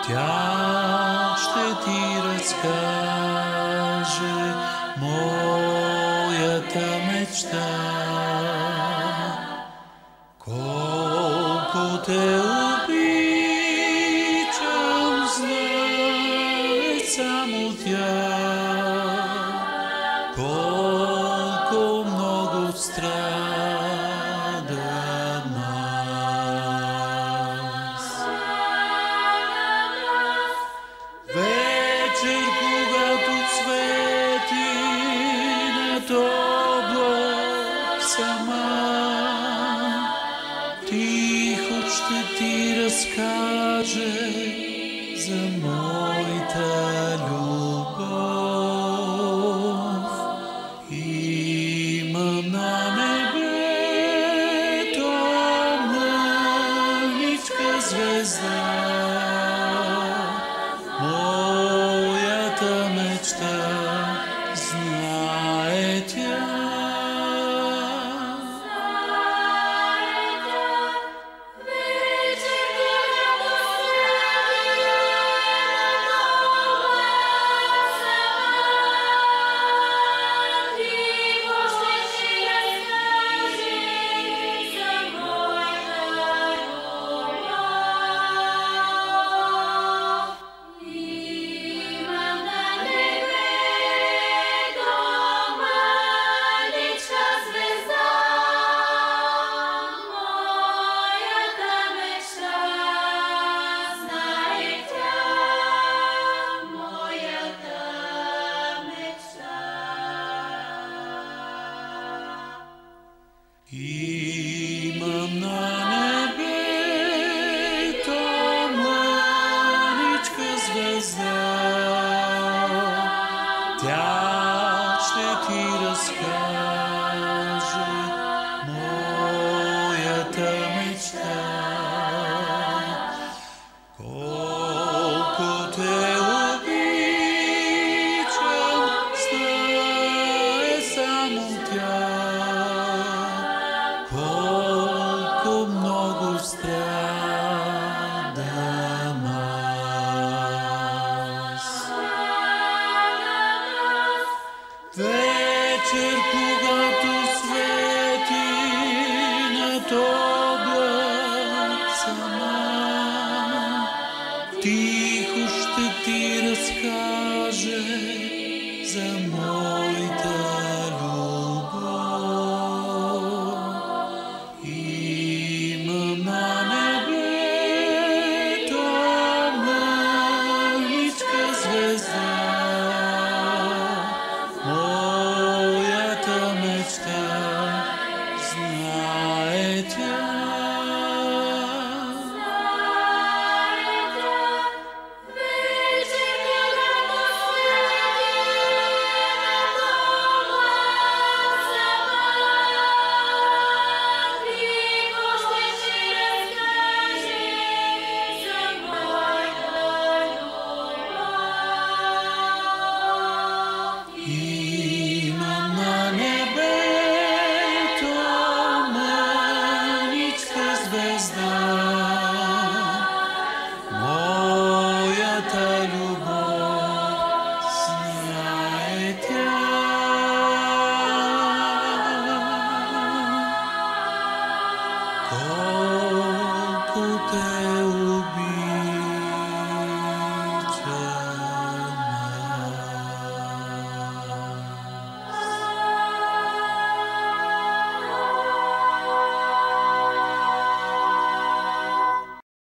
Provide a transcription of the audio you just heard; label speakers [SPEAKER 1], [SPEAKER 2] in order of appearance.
[SPEAKER 1] Тя ще ти разкаже моята мечта. Колко те обичам, знае само тя. Колко много страда нас. Вечер, когато свети над облак сама, тихо ще ти разкаже за моята любов. Имам на небето мъничка звезда, моята мечта, знае тя. Имам на небето мъничка звезда, тя ще ти разкаже моята мечта. Колко те обичам, знае само тя. Колко много страдам аз. Вечер, когато свети над облак сама, тихо ще ти разкаже за моята любов. Имам на небето мъничка звезда, моята мечта, знае тя. Имам на небето мъничка звезда,